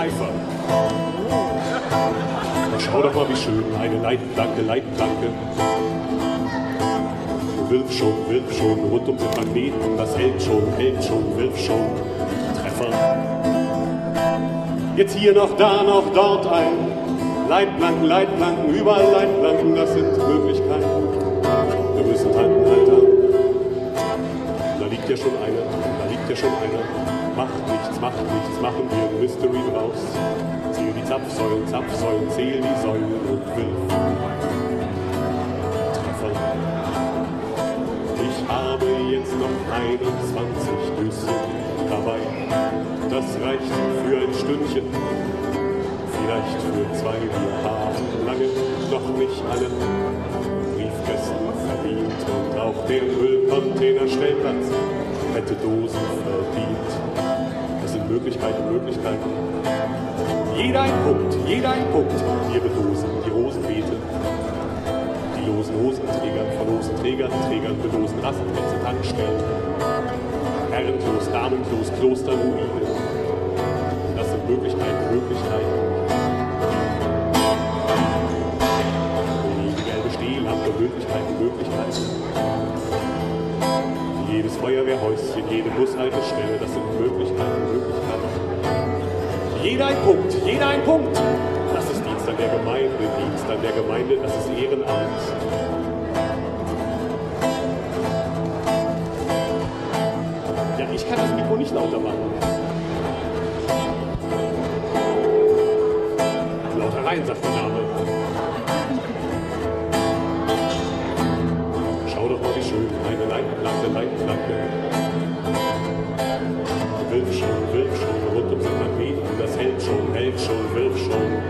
Eifer. Schau doch mal, wie schön, eine Leitplanke, Leitplanke. Wirf schon, rund um den Magneten, das hält schon, wirf schon. Treffer. Jetzt hier noch da, noch dort ein. Leitplanken, Leitplanken, überall Leitplanken, das sind Möglichkeiten. Wir müssen halten, Alter. Da liegt ja schon einer, Macht nichts, machen wir ein Mystery draus. Zähl die Zapfsäulen, zähl die Säulen und wirf. Treffer. Ich habe jetzt noch 21 Nüsse dabei. Das reicht für ein Stündchen, vielleicht für 2. Wir haben lange noch nicht alle Briefkästen verdient und auch der Müllcontainer-Stellplatz hätte Dosen verdient. Das sind Möglichkeiten. Jeder ein Punkt. Ihre Dosen, die Rosenbeete, die losen Hosenträger, von Hosenträgern, belosen Rastplätze, Tankstellen, Herrenklos, Damenklos, Klosterruinen. Das sind Möglichkeiten. Die gelbe Stehlampe, Möglichkeiten. Jedes Feuerwehrhäuschen, jede Bushaltestelle, das sind Möglichkeiten. Jeder ein Punkt. Das ist Dienst an der Gemeinde, das ist Ehrenamt. Ja, ich kann das Mikro nicht lauter machen. Lauter rein, sagt der Name. Schau doch mal, wie schön, eine Leitplanke. Wirf schon, rund um den Magneten, das hält schon, wirf schon.